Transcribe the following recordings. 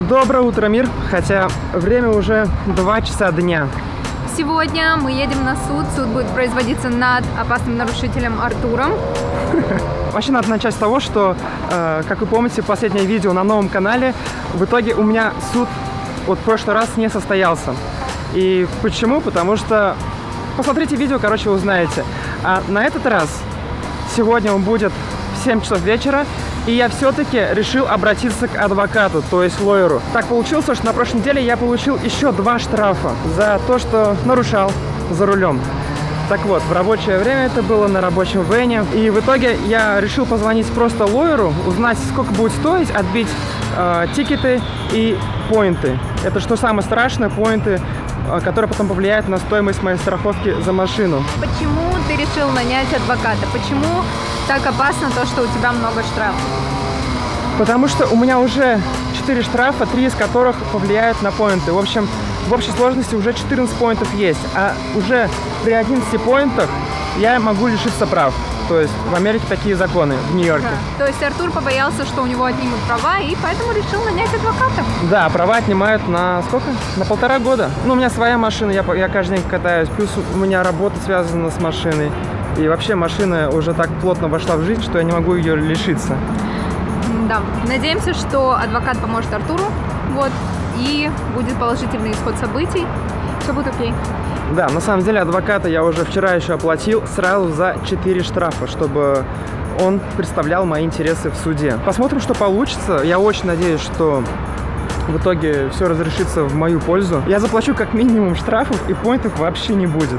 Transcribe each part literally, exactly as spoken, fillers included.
Доброе утро, мир, хотя время уже два часа дня. Сегодня мы едем на суд. Суд будет производиться над опасным нарушителем Артуром. Вообще надо начать с того, что, э, как вы помните, последнее видео на новом канале, в итоге у меня суд вот в прошлый раз не состоялся. И почему? Потому что посмотрите видео, короче, узнаете. А на этот раз сегодня он будет в семь часов вечера, и я все-таки решил обратиться к адвокату, то есть лоеру. Так получилось, что на прошлой неделе я получил еще два штрафа за то, что нарушал за рулем. Так вот, в рабочее время это было на рабочем вене. И в итоге я решил позвонить просто лоеру, узнать, сколько будет стоить, отбить э, тикеты и поинты. Это что самое страшное, поинты, э, которые потом повлияют на стоимость моей страховки за машину. Почему ты решил нанять адвоката? Почему так опасно то, что у тебя много штрафов? Потому что у меня уже четыре штрафа, три из которых повлияют на поинты. В общем, в общей сложности уже четырнадцать поинтов есть, а уже при одиннадцати поинтах я могу лишиться прав. То есть в Америке такие законы, в Нью-Йорке. Да. То есть Артур побоялся, что у него отнимут права, и поэтому решил нанять адвоката. Да, права отнимают на сколько? На полтора года. Ну, у меня своя машина, я, я каждый день катаюсь, плюс у меня работа связана с машиной. И вообще машина уже так плотно вошла в жизнь, что я не могу ее лишиться. Да, надеемся, что адвокат поможет Артуру, вот, и будет положительный исход событий, все будет окей. Да, на самом деле адвоката я уже вчера еще оплатил сразу за четыре штрафа, чтобы он представлял мои интересы в суде. Посмотрим, что получится. Я очень надеюсь, что в итоге все разрешится в мою пользу. Я заплачу как минимум штрафов, и поинтов вообще не будет.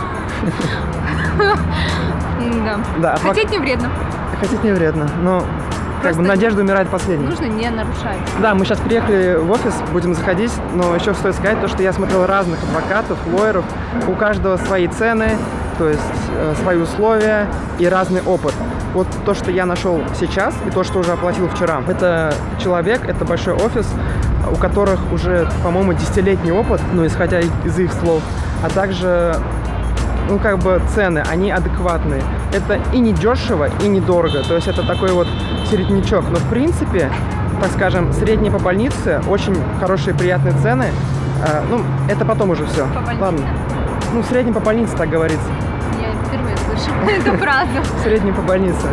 Да. Хотеть не вредно. Хотеть не вредно, но как бы надежда умирает последней. Нужно не нарушать. Да, мы сейчас приехали в офис, будем заходить, но еще стоит сказать то, что я смотрел разных адвокатов, лоеров, у каждого свои цены, то есть э, свои условия и разный опыт. Вот то, что я нашел сейчас, и то, что уже оплатил вчера, это человек, это большой офис, у которых уже, по-моему, десятилетний опыт, ну, исходя из их слов, а также, ну, как бы цены, они адекватные. Это и не дешево, и не дорого, то есть это такой вот середнячок. Но, в принципе, так скажем, средние по больнице, очень хорошие, приятные цены. А, ну, это потом уже все. Ладно. Ну, в среднем по больнице, так говорится. Я впервые слышу эту фразу. В среднем по больнице.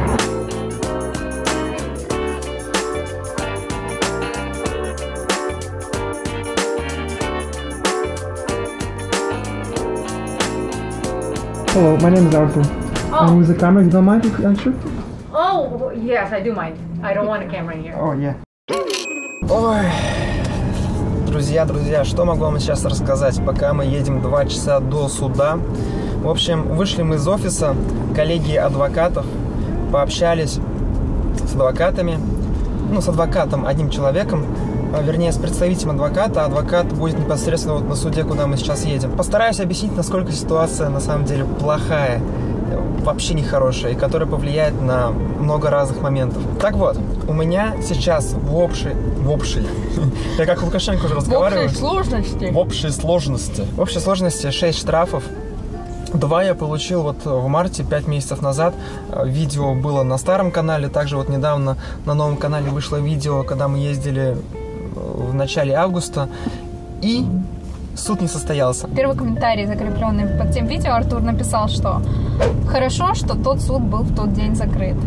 Hello, my name is Arthur. Oh. I'm with the camera. You don't mind if I answer? Oh, yes, I do mind. I don't want a camera here. Oh, yeah. Ой, друзья, друзья, что могу вам сейчас рассказать, пока мы едем два часа до суда. В общем, вышли мы из офиса, коллеги адвокатов, пообщались с адвокатами, ну, с адвокатом, одним человеком, вернее, с представителем адвоката. Адвокат будет непосредственно вот на суде, куда мы сейчас едем. Постараюсь объяснить, насколько ситуация на самом деле плохая, вообще нехорошая, и которая повлияет на много разных моментов. Так вот, у меня сейчас в общей... В общей... Я как Лукашенко уже разговариваю. В общей сложности. В общей сложности. В общей сложности шесть штрафов. Два я получил вот в марте, пять месяцев назад. Видео было на старом канале. Также вот недавно на новом канале вышло видео, когда мы ездили в начале августа. И суд не состоялся. Первый комментарий, закрепленный под тем видео, Артур написал, что хорошо, что тот суд был в тот день закрыт.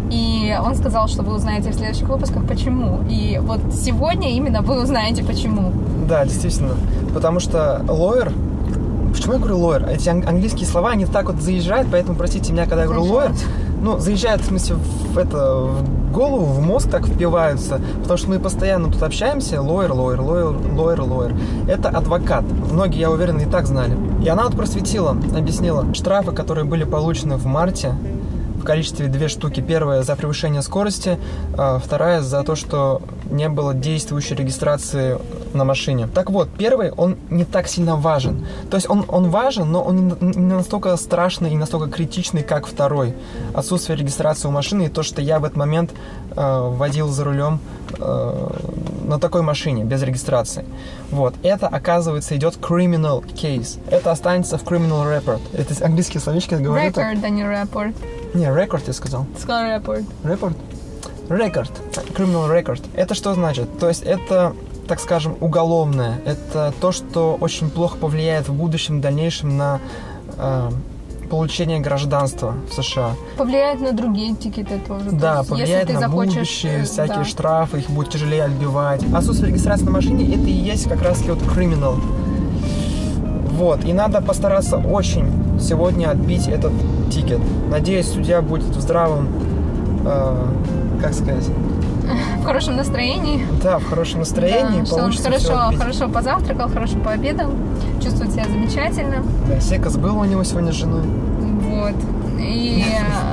И он сказал, что вы узнаете в следующих выпусках, почему. И вот сегодня именно вы узнаете, почему. Да, действительно. Потому что лоер... Почему я говорю лоер? Эти английские слова, они так вот заезжают, поэтому простите меня, когда я говорю лоер. Ну, заезжают, в смысле, в, это, в голову, в мозг так впиваются. Потому что мы постоянно тут общаемся. Лоер, лоер, лоер, лоер, лоер. Это адвокат. Многие, я уверен, и так знали. И она вот просветила, объяснила. Штрафы, которые были получены в марте, в количестве две штуки. Первая за превышение скорости, а вторая за то, что не было действующей регистрации на машине. Так вот, первый, он не так сильно важен. То есть он, он важен, но он не настолько страшный и настолько критичный, как второй. Отсутствие регистрации у машины и то, что я в этот момент э, водил за рулем э, на такой машине, без регистрации. Вот. Это, оказывается, идет criminal case. Это останется в criminal report. Это английские словечки говорю. Record, а не report. Не, record я сказал. Сказал report. Report? Record. Criminal record. Это что значит? То есть это так скажем, уголовное. Это то, что очень плохо повлияет в будущем, в дальнейшем на э, получение гражданства в США. Повлияет на другие тикеты тоже. Да, то повлияет на захочешь, будущее, всякие да. штрафы, их будет тяжелее отбивать. Отсутствие регистрации на машине, это и есть как раз-таки вот криминал. Вот, и надо постараться очень сегодня отбить этот тикет. Надеюсь, судья будет в здравом, э, как сказать... В хорошем настроении. Да, в хорошем настроении. Да, получится хорошо, все отбить. хорошо позавтракал, хорошо пообедал, чувствует себя замечательно. Да, секс был у него сегодня с женой. Вот. И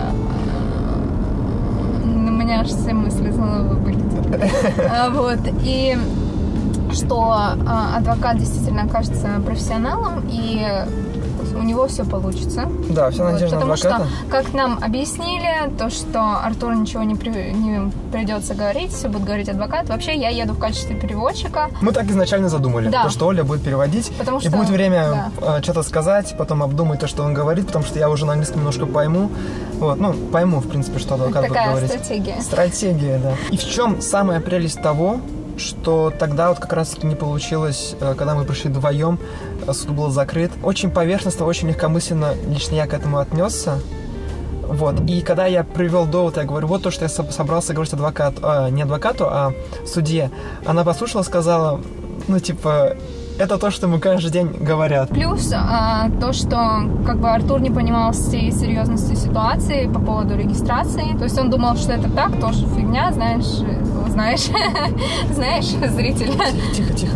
у меня аж все мысли из головы вылетели. Вот. И что адвокат действительно окажется профессионалом, и у него все получится. Да, вся надежда вот, на адвоката. Потому что, как нам объяснили, то, что Артуру ничего не, при, не придется говорить, все будет говорить адвокат. Вообще, я еду в качестве переводчика. Мы так изначально задумали, да. то, что Оля будет переводить, потому и что, будет время да. что-то сказать, потом обдумать то, что он говорит, потому что я уже на английском немножко пойму. Вот, ну, пойму, в принципе, что адвокат будет говорить. Такая стратегия. Стратегия, да. И в чем самая прелесть того, что тогда вот как раз-таки не получилось, когда мы пришли вдвоем, суд был закрыт. Очень поверхностно, очень легкомысленно лично я к этому отнесся. Вот. И когда я привел довод, я говорю, вот то, что я собрался говорить адвокату, а, не адвокату, а судье, она послушала, сказала, ну, типа, это то, что мы каждый день говорят. Плюс а, то, что как бы Артур не понимал всей серьезности ситуации по поводу регистрации. То есть он думал, что это так, тоже фигня, знаешь, знаешь, знаешь, зритель. Тихо, тихо.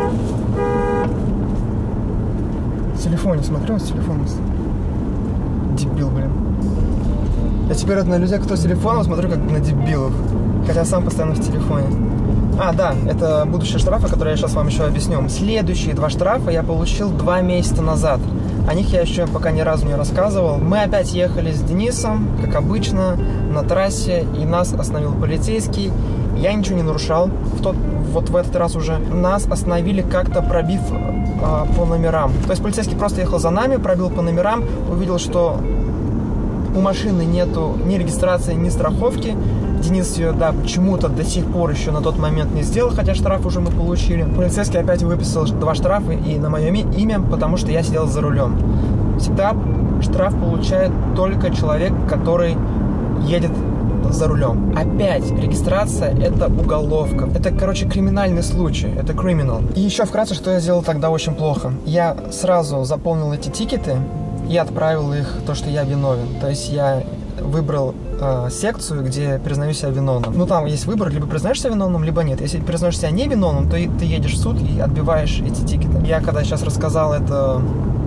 В телефоне, смотрю, с телефона. Дебил, блин. Я теперь на людей, кто с телефоном, смотрю как на дебилов. Хотя сам постоянно в телефоне. А, да, это будущие штрафы, которые я сейчас вам еще объясню. Следующие два штрафа я получил два месяца назад. О них я еще пока ни разу не рассказывал. Мы опять ехали с Денисом, как обычно, на трассе, и нас остановил полицейский. Я ничего не нарушал. В тот, вот в этот раз уже нас остановили, как-то пробив э, по номерам. То есть полицейский просто ехал за нами, пробил по номерам, увидел, что у машины нету ни регистрации, ни страховки. Денис ее, да, почему-то до сих пор еще на тот момент не сделал, хотя штраф уже мы получили. Полицейский опять выписал два штрафа и на мое имя, потому что я сидел за рулем. Всегда штраф получает только человек, который едет за рулем. Опять, регистрация – это уголовка. Это, короче, криминальный случай. Это криминал. И еще вкратце, что я сделал тогда очень плохо. Я сразу заполнил эти тикеты и отправил их, то, что я виновен. То есть я выбрал э, секцию, где признаю себя виновным. Ну, там есть выбор, либо признаешь себя виновным, либо нет. Если признаешь себя невиновным, то и, ты едешь в суд и отбиваешь эти тикеты. Я когда сейчас рассказал это,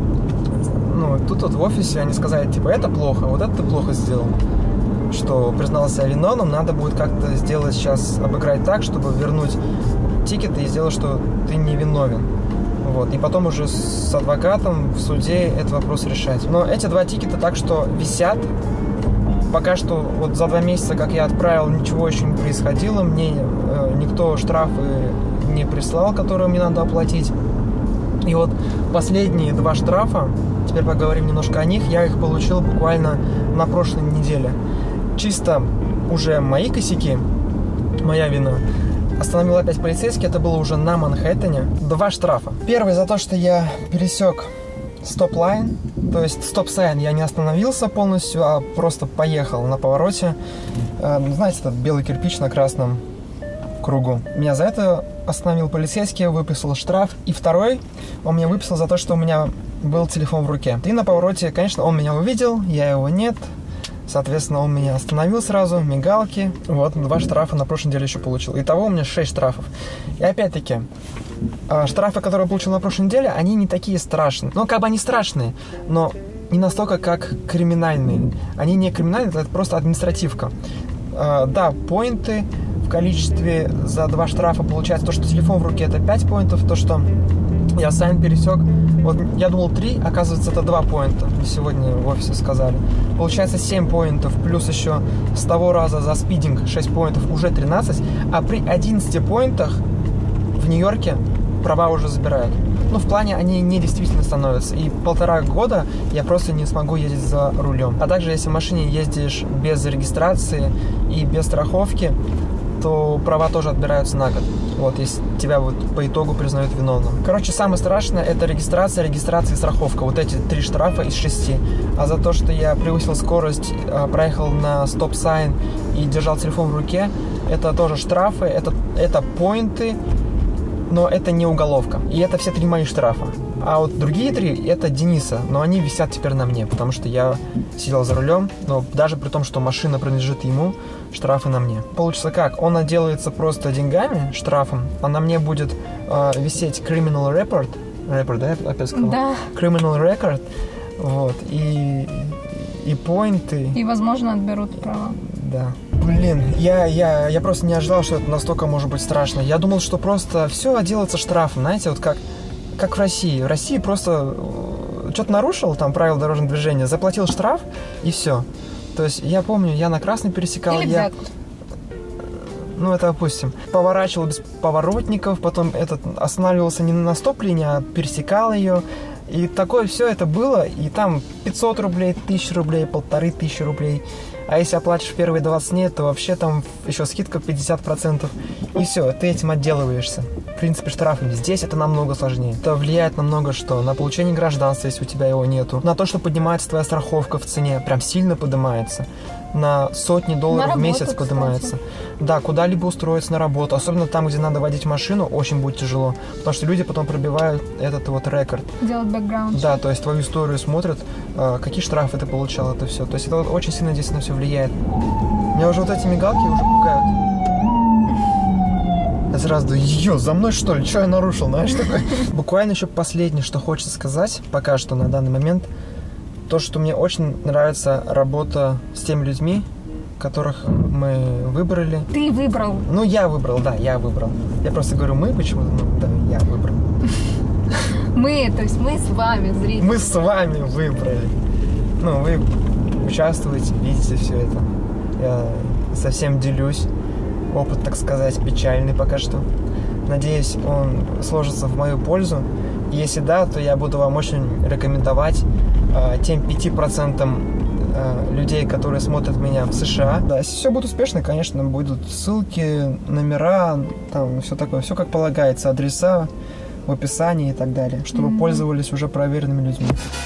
ну, тут вот в офисе, они сказали, типа, это плохо, вот это ты плохо сделал. Что признал себя виновным, надо будет как-то сделать сейчас, обыграть так, чтобы вернуть тикеты и сделать, что ты не виновен. Вот. И потом уже с адвокатом в суде этот вопрос решать. Но эти два тикета так что висят. Пока что вот за два месяца, как я отправил, ничего еще не происходило. Мне э, никто штрафы не прислал, которые мне надо оплатить. И вот последние два штрафа, теперь поговорим немножко о них, я их получил буквально на прошлой неделе. Чисто уже мои косяки, моя вина. Остановил опять полицейский, это было уже на Манхэттене. Два штрафа. Первый за то, что я пересек стоп-лайн, то есть стоп-сайн, я не остановился полностью, а просто поехал на повороте. Знаете, этот белый кирпич на красном кругу. Меня за это остановил полицейский, выписал штраф. И второй, он мне выписал за то, что у меня был телефон в руке. И на повороте, конечно, он меня увидел, я его нет. Соответственно, он меня остановил сразу, мигалки. Вот, два штрафа на прошлой неделе еще получил. Итого у меня шесть штрафов. И опять-таки, штрафы, которые я получил на прошлой неделе, они не такие страшные. Ну, как бы они страшные, но не настолько, как криминальные. Они не криминальные, это просто административка. Да, поинты в количестве за два штрафа получается то, что телефон в руке, это пять поинтов, то, что я сайн пересек. Вот я думал три, оказывается, это два поинта. Сегодня в офисе сказали. Получается семь поинтов, плюс еще с того раза за спидинг шесть поинтов, уже тринадцать. А при одиннадцати поинтах в Нью-Йорке права уже забирают. Ну, в плане они не действительно становятся. И полтора года я просто не смогу ездить за рулем. А также, если в машине ездишь без регистрации и без страховки, то права тоже отбираются на год. Вот, если тебя вот по итогу признают виновным. Короче, самое страшное — это регистрация, регистрация и страховка. Вот эти три штрафа из шести. А за то, что я превысил скорость, проехал на стоп-сайн и держал телефон в руке, это тоже штрафы, это, это поинты, но это не уголовка. И это все три мои штрафа. А вот другие три — это Дениса, но они висят теперь на мне, потому что я сидел за рулем, но даже при том, что машина принадлежит ему, штрафы на мне. Получится как? Он отделается просто деньгами, штрафом, а на мне будет э, висеть criminal record, record, да, я опять сказал? Да. Criminal record, вот, и, и поинты. И, возможно, отберут права. Да. Блин, я, я, я просто не ожидал, что это настолько может быть страшно. Я думал, что просто все отделается штрафом, знаете, вот как... Как в России. В России просто что-то нарушил, там, правила дорожного движения, заплатил штраф, и все. То есть, я помню, я на красный пересекал. Или я... взятку. Ну, это опустим. Поворачивал без поворотников, потом этот останавливался не на стоп-линии, а пересекал ее. И такое все это было, и там пятьсот рублей, тысяча рублей, полторы тысячи рублей. А если оплатишь первые двадцать дней, то вообще там еще скидка пятьдесят процентов. И все, ты этим отделываешься. В принципе, штрафами. Здесь это намного сложнее. Это влияет на много что. На получение гражданства, если у тебя его нету. На то, что поднимается твоя страховка в цене. Прям сильно поднимается. На сотни долларов в месяц поднимается. Да, куда-либо устроиться на работу. Особенно там, где надо водить машину, очень будет тяжело. Потому что люди потом пробивают этот вот рекорд. Делать бэкграунд. Да, то есть твою историю смотрят, какие штрафы ты получал, это все. То есть это вот очень сильно здесь на все влияет. Меня уже вот эти мигалки уже пугают. Я сразу думаю, ё, за мной что ли? Что я нарушил, знаешь, такое? Буквально еще последнее, что хочется сказать, пока что на данный момент, то, что мне очень нравится работа с теми людьми, которых мы выбрали. Ты выбрал. Ну, я выбрал, да, я выбрал. Я просто говорю мы почему-то, ну, да, я выбрал. Мы, то есть мы с вами, зрители. Мы с вами выбрали. Ну, вы участвуете, видите все это. Я совсем делюсь. Опыт, так сказать, печальный пока что. Надеюсь, он сложится в мою пользу. И если да, то я буду вам очень рекомендовать э, тем пяти процентам э, людей, которые смотрят меня в США. Да, если все будет успешно, конечно, будут ссылки, номера, там все такое, все как полагается, адреса в описании и так далее, чтобы mm-hmm. пользовались уже проверенными людьми.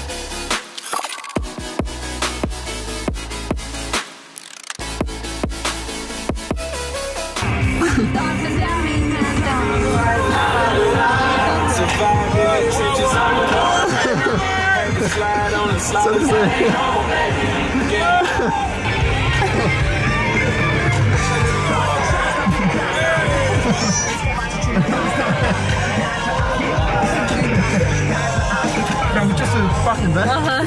Прям чувствую, пахнет, да? Ага.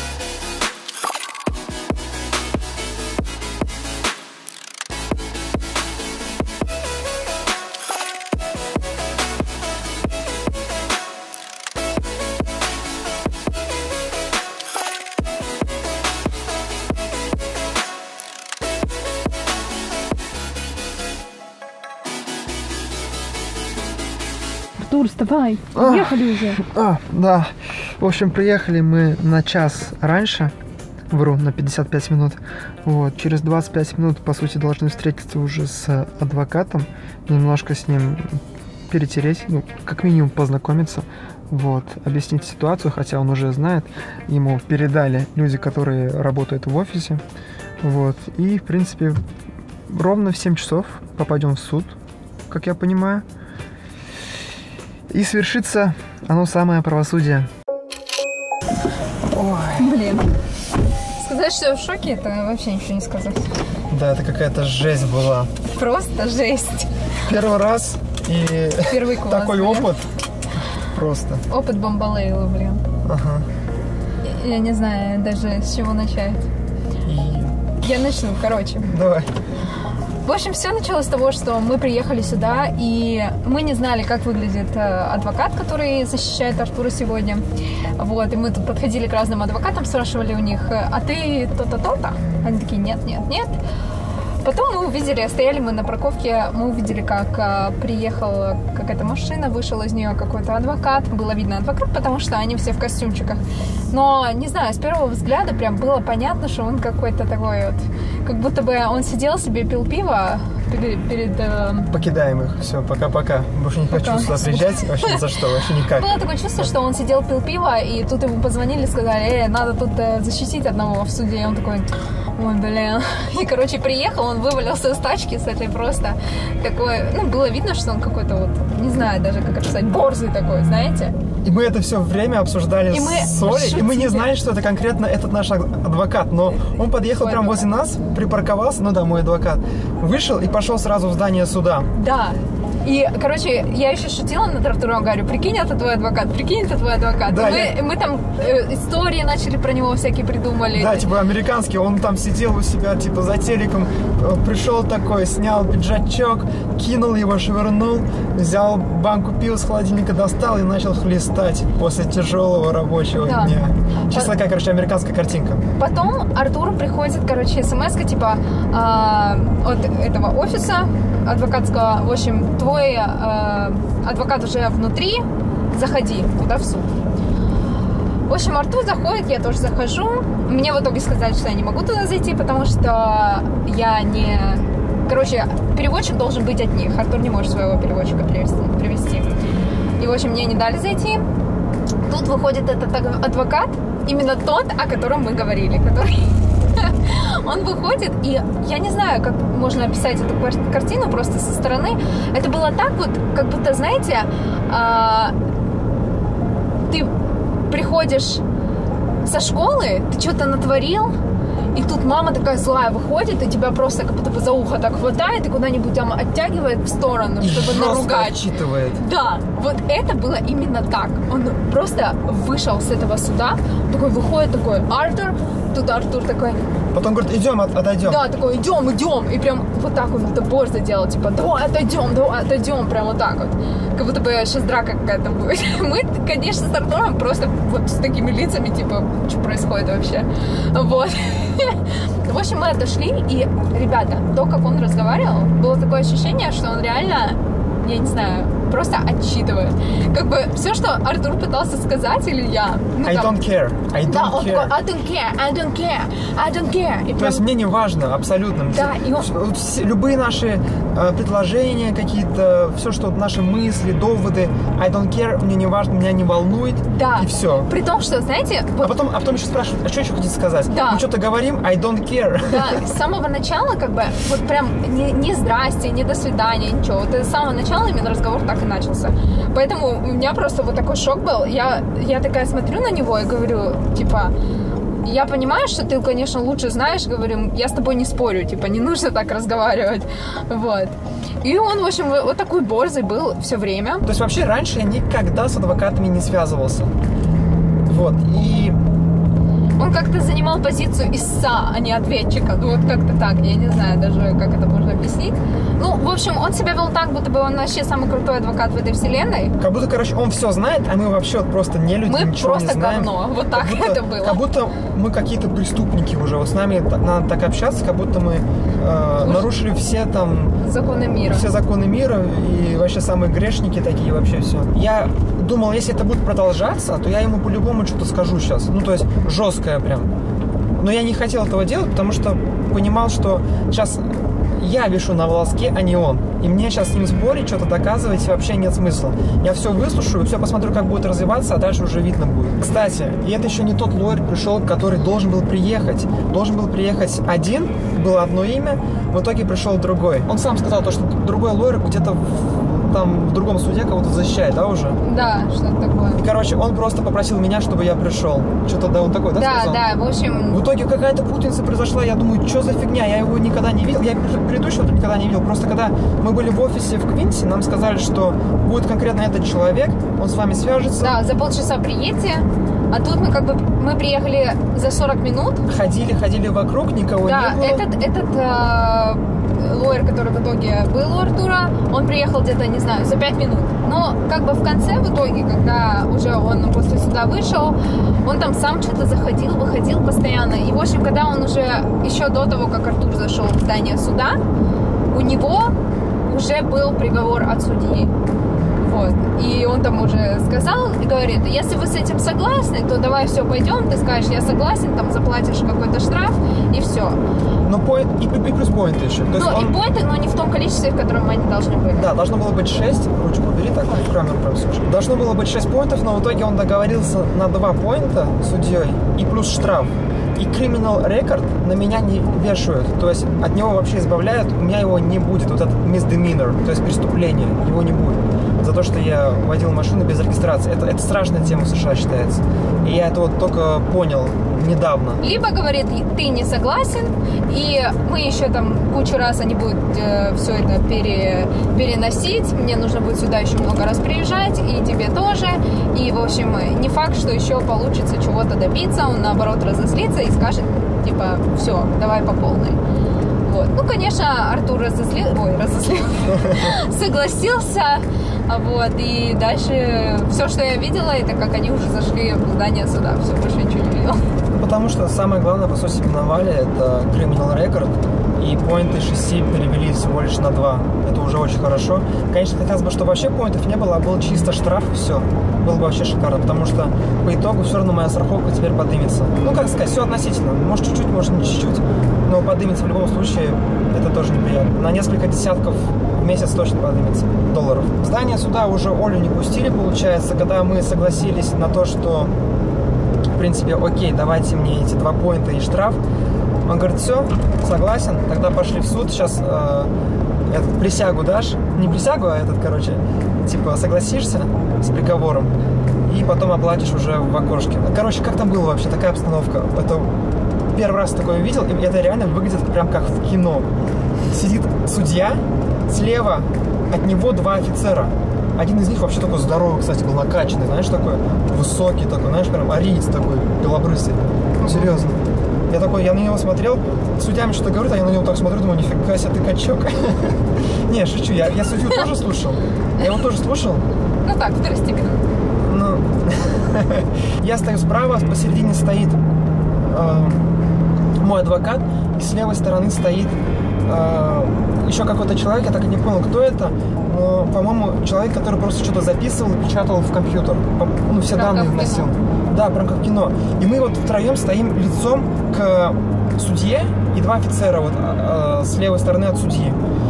Артур, вставай, приехали уже. А, да. В общем, приехали мы на час раньше. Вру, на пятьдесят пять минут. Вот. Через двадцать пять минут, по сути, должны встретиться уже с адвокатом. Немножко с ним перетереть, ну, как минимум познакомиться. Вот. Объяснить ситуацию, хотя он уже знает. Ему передали люди, которые работают в офисе. Вот. И, в принципе, ровно в семь часов попадем в суд, как я понимаю. И свершится оно самое правосудие. Ой. Блин. Сказать, что я в шоке, это вообще ничего не сказать. Да, это какая-то жесть была. Просто жесть. Первый раз и Первый класс, такой блин. опыт. Просто. Опыт бомбалейла, блин. Ага. Я, я не знаю даже с чего начать. И... Я начну, короче. Давай. В общем, все началось с того, что мы приехали сюда, и мы не знали, как выглядит адвокат, который защищает Артура сегодня. Вот, и мы тут подходили к разным адвокатам, спрашивали у них, а ты то-то, то-то? Они такие, нет, нет, нет. Потом мы увидели, стояли мы на парковке, мы увидели, как а, приехала какая-то машина, вышел из нее какой-то адвокат. Было видно адвокат, потому что они все в костюмчиках. Но, не знаю, с первого взгляда прям было понятно, что он какой-то такой вот... Как будто бы он сидел себе, пил пиво перед... перед э... Покидаем их, все, пока-пока. Больше не Пока. хочу сюда приезжать, вообще ни за что, вообще никак. Было такое чувство, что он сидел, пил пиво, и тут ему позвонили, сказали, э, надо тут э, защитить одного в суде. И он такой, ой, блин. И, короче, приехал, он вывалился из тачки с этой просто такой, ну, было видно, что он какой-то вот, не знаю даже, как это сказать, борзый такой, знаете. И мы это все время обсуждали И мы с Олей, и мы не шутили. знали, что это конкретно этот наш адвокат, но он подъехал Твой прямо возле нас, припарковался, ну да, мой адвокат, вышел и пошел сразу в здание суда. Да. И, короче, я еще шутила над Артуром, говорю, прикинь, это твой адвокат, прикинь, это твой адвокат. Да, и мы, я- мы там э, истории начали про него всякие придумали. Да, типа американский, он там сидел у себя, типа, за телеком, э, пришел такой, снял пиджачок, кинул его, швырнул, взял банку пива с холодильника, достал и начал хлестать после тяжелого рабочего Да. дня. Чисто такая, короче, американская картинка. Потом Артуру приходит, короче, смс-ка, типа, э, от этого офиса адвокатского, в общем, твой э, адвокат уже внутри, заходи туда в суд. В общем, Артур заходит, я тоже захожу. Мне в итоге сказали, что я не могу туда зайти, потому что я не... Короче, переводчик должен быть от них. Артур не может своего переводчика привести. привести. И, в общем, мне не дали зайти. Тут выходит этот адвокат, именно тот, о котором мы говорили, который... Он выходит, и я не знаю, как можно описать эту кар- картину просто со стороны. Это было так вот, как будто, знаете, а, ты приходишь со школы, ты что-то натворил, и тут мама такая злая выходит, и тебя просто как будто бы за ухо так хватает и куда-нибудь там оттягивает в сторону, И чтобы жестко наругать. отчитывает. Да, вот это было именно так. Он просто вышел с этого суда, такой выходит, такой, Артур, тут Артур такой, Потом говорит, идем, от- отойдем. да, такой, идем, идем, и прям вот так он это борзо делал, типа, давай отойдем, давай отойдем, прям вот так вот. Как будто бы сейчас драка какая-то будет. Мы, конечно, с Артуром просто вот с такими лицами, типа, что происходит вообще. Вот. В общем, мы отошли, и, ребята, то, как он разговаривал, было такое ощущение, что он реально, я не знаю, просто отчитывает. Как бы все, что Артур пытался сказать, или я, ну, I там, don't care, I don't да, он care. такой, I don't care, I don't care, I don't care. И То прям- есть мне не важно абсолютно. Да, и он- Вс- все- любые наши э, предложения какие-то, все, что наши мысли, доводы, I don't care, мне не важно, меня не волнует, Да. и все. При том, что, знаете, А вот, потом, а потом еще спрашивают, а что еще хотите сказать? Да. Мы что-то говорим, I don't care. да, с самого начала, как бы, вот прям не, не здрасте, не до свидания, ничего. Вот с самого начала именно разговор так и начался. Поэтому у меня просто вот такой шок был. Я, я такая смотрю на него и говорю, типа, я понимаю, что ты, конечно, лучше знаешь, говорю, я с тобой не спорю, типа, не нужно так разговаривать. Вот. И он, в общем, вот такой борзый был все время. То есть вообще раньше я никогда с адвокатами не связывался. Вот, и Он как-то занимал позицию истца, а не ответчика. Ну, вот как-то так. Я не знаю даже, как это можно объяснить. Ну, в общем, он себя вел так, будто бы он вообще самый крутой адвокат в этой вселенной. как будто, короче, он все знает, а мы вообще вот просто не люди, Мы ничего просто не знаем. говно. Вот так Как будто- это было. Как будто мы какие-то преступники уже. Вот с нами та- надо так общаться, как будто мы э, Уж- нарушили все там Законы мира. все законы мира и вообще самые грешники такие, вообще все. Я думал, если это будет продолжаться, то я ему по-любому что-то скажу сейчас. Ну, то есть жесткое прям. Но я не хотел этого делать, потому что понимал, что сейчас я вишу на волоске, а не он. И мне сейчас с ним спорить, что-то доказывать вообще нет смысла. Я все выслушаю, все посмотрю, как будет развиваться, а дальше уже видно будет. Кстати, и это еще не тот лоер пришел, который должен был приехать. Должен был приехать один, было одно имя, в итоге пришел другой. Он сам сказал то, что другой лоер где-то в, там в другом суде кого-то защищает, да, уже? Да, что-то такое. Короче, он просто попросил меня, чтобы я пришел. Что-то, да, он такой, да, Да, сказал? да, в общем, В итоге какая-то путаница произошла, я думаю, что за фигня, я его никогда не видел, я предыдущего никогда не видел, просто когда мы были в офисе в Квинсе, нам сказали, что будет конкретно этот человек, он с вами свяжется. да, за полчаса приедьте, а тут мы как бы, мы приехали за сорок минут. Ходили, ходили вокруг, никого Да, не было. этот, этот э, лоер, который в итоге был у Артура, он приехал где-то, не знаю, за пять минут. Но как бы в конце, в итоге, когда уже он после суда вышел, он там сам что-то заходил, выходил постоянно. И, в общем, когда он уже, еще до того, как Артур зашел в здание суда, у него уже был приговор от судьи. Вот. И он он там уже сказал и говорит, если вы с этим согласны, то давай все, пойдем, ты скажешь, я согласен, там заплатишь какой-то штраф и все. Но поинт, и, и плюс поинты еще. То есть ну, он... и поинты, но не в том количестве, в котором они должны быть. Да, должно было быть шесть, ручку убери, так, в камеру прям слушай. Должно было быть шесть поинтов, но в итоге он договорился на два поинта с судьей и плюс штраф. И criminal record на меня не вешают, то есть от него вообще избавляют, у меня его не будет, вот этот misdemeanor, то есть преступление, его не будет. За то, что я водил машину без регистрации. Это, это страшная тема в США считается. И я это вот только понял недавно. Либо говорит, ты не согласен, и мы еще там кучу раз они будут э, все это пере, переносить, мне нужно будет сюда еще много раз приезжать, и тебе тоже. И, в общем, не факт, что еще получится чего-то добиться, он наоборот разозлится и скажет, типа, все, давай по полной. Вот. Ну, конечно, Артур разозлил, ой, разозлил, согласился, вот, и дальше все, что я видела, это как они уже зашли в здание суда, все, больше ничего не видела. Потому что самое главное, по сути, миновали, это criminal record, и поинты шести перевели всего лишь на два. Это уже очень хорошо. Конечно, хотелось бы, чтобы вообще поинтов не было, а был чисто штраф, и все. Было бы вообще шикарно, потому что по итогу все равно моя страховка теперь поднимется. Ну, как сказать, все относительно. Может, чуть-чуть, может, не чуть-чуть, но поднимется в любом случае, это тоже неприятно. На несколько десятков в месяц точно поднимется долларов. В здание суда уже Олю не пустили, получается, когда мы согласились на то, что, в принципе, окей, давайте мне эти два поинта и штраф. Он говорит, все, согласен, тогда пошли в суд, сейчас э, этот, присягу дашь, не присягу, а этот, короче, типа согласишься с приговором и потом оплатишь уже в окошке. Короче, как там было вообще, такая обстановка? Это первый раз такое видел, и это реально выглядит прям как в кино. Сидит судья, слева от него два офицера. Один из них вообще такой здоровый, кстати, был накачанный, знаешь, такой высокий такой, знаешь, прям ариец такой, белобрысый. Серьезно. Я такой, я на него смотрел, судья мне что-то говорит, а я на него так смотрю, думаю, нифига себе, ты качок. Не, шучу, я, я судью тоже слушал. Я его тоже слушал. Ну так, второстепенно. Ну, я стою справа, посередине стоит э, мой адвокат, и с левой стороны стоит э, еще какой-то человек, я так и не понял, кто это, но, по-моему, человек, который просто что-то записывал и печатал в компьютер, ну, все Прям данные вносил. Да, прям как в кино. И мы вот втроем стоим лицом к судье и два офицера вот э, с левой стороны от судьи.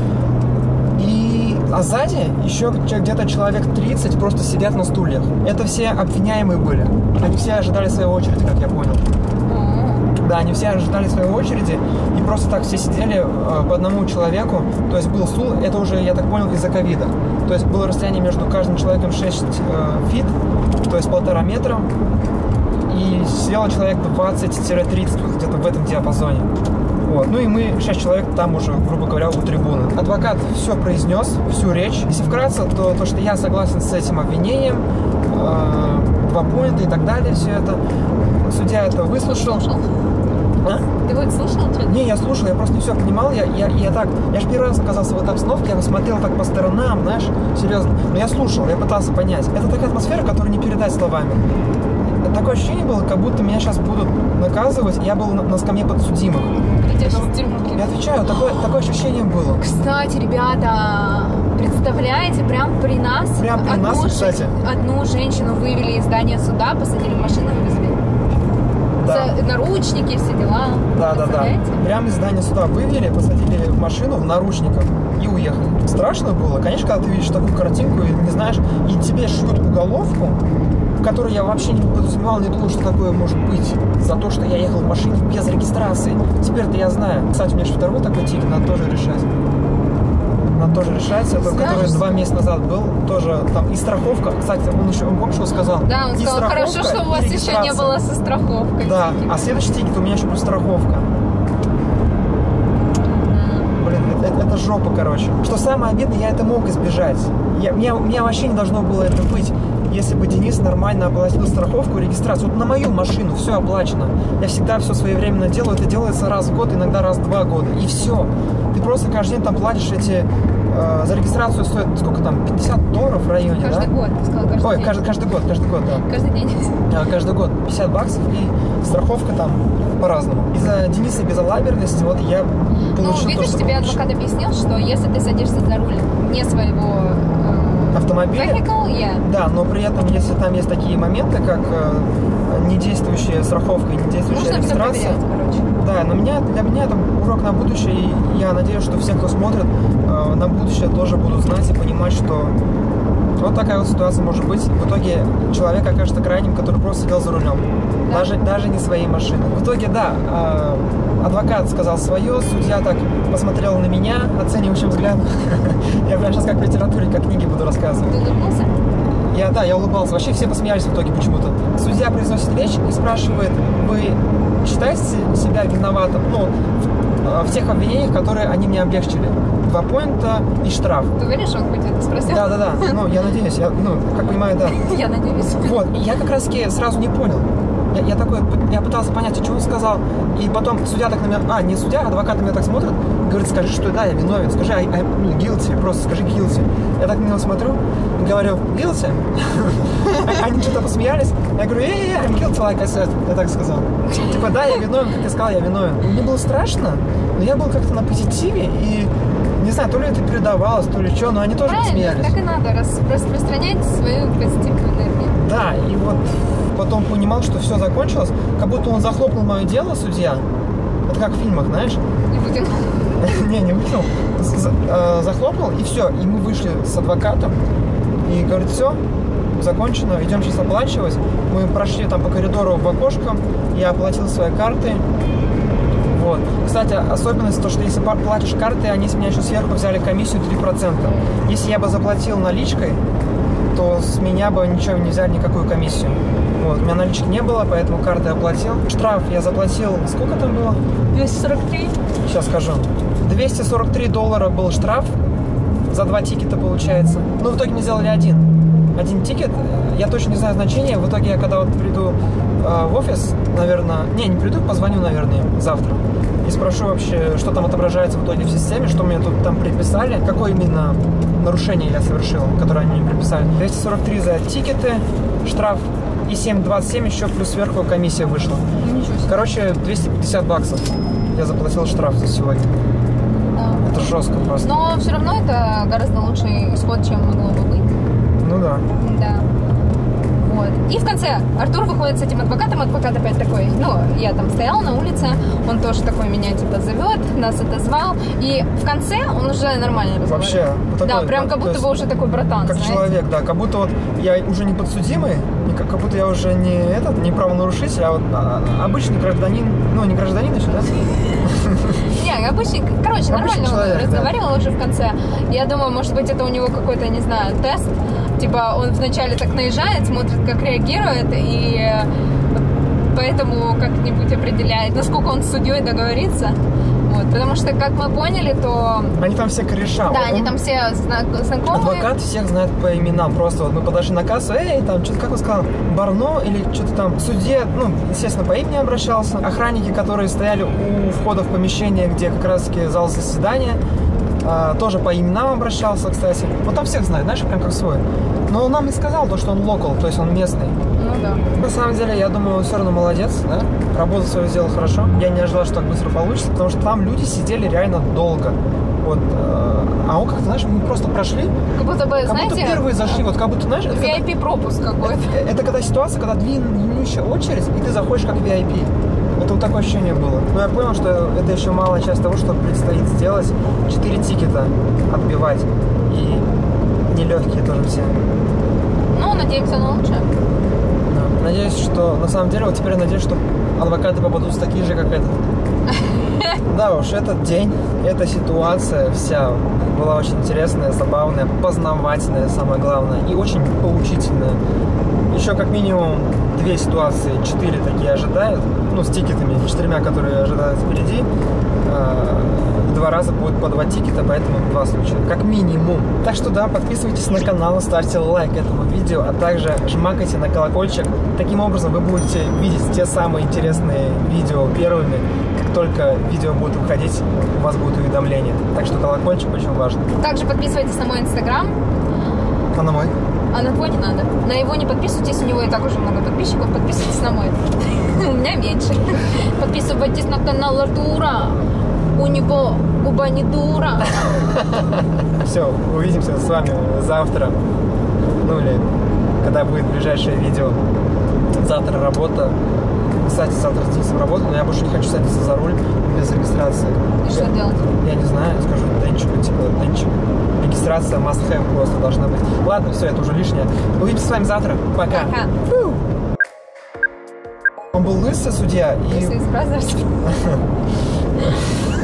И, а сзади еще где-то человек тридцать просто сидят на стульях. Это все обвиняемые были. Они все ожидали своей очереди, как я понял. Да, они все ожидали своей очереди, и просто так все сидели э, по одному человеку, то есть был стул, это уже, я так понял, из-за ковида. То есть было расстояние между каждым человеком шесть э, фит, то есть полтора метра, и сидело человек двадцать-тридцать, вот где-то в этом диапазоне. Вот. Ну и мы, шесть человек, там уже, грубо говоря, у трибуны. Адвокат все произнес, всю речь. Если вкратце, то то, что я согласен с этим обвинением, э, два поинта и так далее, все это. Судья это выслушал. Слушал. А? Ты вот слушал что-то? Не, я слушал, я просто не все понимал. Я, я, я так, я же первый раз оказался в этой обстановке, я смотрел так по сторонам, знаешь, серьезно. Но я слушал, я пытался понять. Это такая атмосфера, которую не передать словами. Такое ощущение было, как будто меня сейчас будут наказывать, я был на, на скамье подсудимых. Я отвечаю, такое, такое ощущение было. Кстати, ребята, представляете, прям при нас, прям при одну, нас, кстати. одну женщину вывели из здания суда, посадили в машину и везли. Да. Наручники, все дела. Да, да, да. Прямо из здания суда вывели, посадили в машину в наручниках и уехали. Страшно было. Конечно, когда ты видишь такую картинку и не знаешь, и тебе шьют уголовку, которую я вообще не подразумевал, не думал, что такое может быть, за то, что я ехал в машине без регистрации. Теперь-то я знаю. Кстати, у меня же второй такой тик, надо тоже решать. Надо тоже решать. Это, который два месяца назад был, тоже там и страховка. Кстати, он еще, он помнишь, что сказал? Да, он и сказал, хорошо, что у вас еще не было со страховкой. Да, а следующий тикет у меня еще плюс страховка. Блин, это, это, это жопа, короче. Что самое обидное, я это мог избежать. Я, меня, у меня вообще не должно было это быть. Если бы Денис нормально оплатил страховку и регистрацию. Вот на мою машину все оплачено. Я всегда все своевременно делаю. Это делается раз в год, иногда раз в два года. И все. Ты просто каждый день там платишь эти... Э, за регистрацию стоит сколько там? пятьдесят долларов в районе, каждый да? Год, ты сказал, каждый Ой, день. каждый, каждый год, каждый год, да. Каждый день. А, каждый год пятьдесят баксов и страховка там по-разному. Из-за Дениса безалаберности вот я получил... Ну, видишь, то, тебе адвокат объяснил, что если ты садишься за руль не своего... Э, автомобиля. Vehicle, yeah. Да, но при этом, если там есть такие моменты, как э, недействующая страховка и недействующая Нужно все регистрация. проверять, короче. Да, но меня, для меня это урок на будущее, и я надеюсь, что все, кто смотрит, э, на будущее тоже будут знать и понимать, что вот такая вот ситуация может быть. В итоге человек окажется крайним, который просто сидел за рулем. Да. Даже, даже не своей машины. В итоге, да, э, адвокат сказал свое, судья так посмотрел на меня оценивающим взглядом. Я прям сейчас как в литературе, как книги буду рассказывать. Ты улыбнулся? Я, да, я улыбался. Вообще все посмеялись в итоге почему-то. Судья произносит речь и спрашивает: вы считаете себя виноватым, ну, в, в тех обвинениях, которые они мне облегчили? Два поинта и штраф. Ты уверен, что он хоть это спросил? Да, да, да. Ну, я надеюсь, я, ну, как понимаю, да. Я надеюсь. Вот, и я как раз таки сразу не понял. Я, я такой, я пытался понять, что он сказал. И потом судья так на меня, а, не судья, адвокат на меня так смотрит, говорит: скажи, что да, я виновен, скажи, I, I, guilty, просто скажи guilty. Я так на него смотрю, говорю: guilty? Они что-то посмеялись. Я говорю: эй, I'm guilty, like I said. Я так сказал. Типа, да, я виновен, как я сказал, я виновен. Мне было страшно, но я был как-то на позитиве, и не знаю, то ли это передавалось, то ли что, но они тоже Правильно, посмеялись. так и надо, рас, распространять свою позитивную энергию. Да, и вот потом понимал, что все закончилось, как будто он захлопнул мое дело, судья. Это как в фильмах, знаешь? И выкинул. Не, не выкинул. Захлопнул, и все. И мы вышли с адвокатом, и говорит: все, закончено, идем сейчас оплачивать. Мы прошли там по коридору в окошко, я оплатил свои карты. Вот. Кстати, особенность то, что если платишь карты, они с меня еще сверху взяли комиссию три процента. Если я бы заплатил наличкой, то с меня бы ничего не взяли, никакую комиссию. Вот. У меня налички не было, поэтому карты я оплатил. Штраф я заплатил, сколько там было? двести сорок три. Сейчас скажу. двести сорок три доллара был штраф за два тикета, получается. Но в итоге мне сделали один. Один тикет. Я точно не знаю значения. В итоге я когда вот приду э, в офис, наверное... Не, не приду, позвоню, наверное, завтра. И спрошу вообще, что там отображается в итоге в системе, что мне тут там приписали, какое именно нарушение я совершил, которое они мне приписали. двести сорок три за тикеты, штраф, и семь двадцать семь еще плюс сверху комиссия вышла. Ничего себе. Короче, двести пятьдесят баксов я заплатил штраф за сегодня. Да. Это жестко просто. Но все равно это гораздо лучший исход, чем могло бы быть. Ну да. Да. Вот. И в конце Артур выходит с этим адвокатом, адвокат опять такой, ну, я там стояла на улице, он тоже такой меня типа зовет, нас отозвал, и в конце он уже нормально разговаривает. Вообще. Вот такой, да, прям как будто бы уже такой братан, как знаете? человек, да, как будто вот я уже не подсудимый, не как, как будто я уже не этот, не правонарушитель, а вот а, обычный гражданин, ну, не гражданин еще, да? Не, обычный, короче, нормально человек, он разговаривал да. уже в конце. Я думаю, может быть, это у него какой-то, не знаю, тест. Типа он вначале так наезжает, смотрит, как реагирует, и поэтому как-нибудь определяет, насколько он с судьей договорится. Вот, потому что, как мы поняли, то... Они там все кореша. Да, он... они там все знакомые. Адвокат всех знает по именам. Просто вот мы подошли на кассу, эй, там, что-то, как он сказал, Барно или что-то там. Судья, ну, естественно, по имени обращался. Охранники, которые стояли у входа в помещение, где как раз-таки зал заседания, тоже по именам обращался, кстати. Вот там всех знает, знаешь, прям как свой. Но он нам не сказал то, что он локал, то есть он местный. Ну да. На самом деле, я думаю, он все равно молодец, да? Работу свою сделал хорошо. Я не ожидал, что так быстро получится, потому что там люди сидели реально долго. Вот. А он как-то, знаешь, мы просто прошли. Как будто бы, как знаете... будто первые зашли, вот как будто, знаешь... ви ай пи-пропуск какой-то. Это, это когда ситуация, когда длиннющая очередь, и ты заходишь как ви ай пи. Это вот такое ощущение было. Но я понял, что это еще малая часть того, что предстоит сделать. Четыре тикета отбивать. И нелегкие тоже все. Ну, надеемся на лучшее. Да. Надеюсь, что... На самом деле, вот теперь надеюсь, что адвокаты попадутся такие же, как этот. Да уж, этот день, эта ситуация вся была очень интересная, забавная, познавательная, самое главное, и очень поучительная. Еще как минимум две ситуации, четыре такие ожидают, ну, с тикетами, четырьмя, которые ожидают впереди. Два раза будет по два тикета, поэтому два случая, как минимум. Так что да, подписывайтесь на канал, ставьте лайк этому видео, а также жмакайте на колокольчик. Таким образом вы будете видеть те самые интересные видео первыми. Как только видео будет выходить, у вас будет уведомление. Так что колокольчик очень важен. Также подписывайтесь на мой инстаграм. А на мой? А на твой не надо. На его не подписывайтесь, у него и так уже много подписчиков. Подписывайтесь на мой. У меня меньше. Подписывайтесь на канал Артура. У него губа не дура. Все, увидимся с вами завтра. Ну или когда будет ближайшее видео. Завтра работа. Кстати, завтра с Денисом работа, но я больше не хочу садиться за руль без регистрации. И что делать? Я не знаю, скажу Денчику, типа, Денчик. Регистрация must have просто должна быть. Ладно, все, это уже лишнее. Увидимся с вами завтра. Пока. Пока. Он был лысый судья и... Лысый из Бразерс.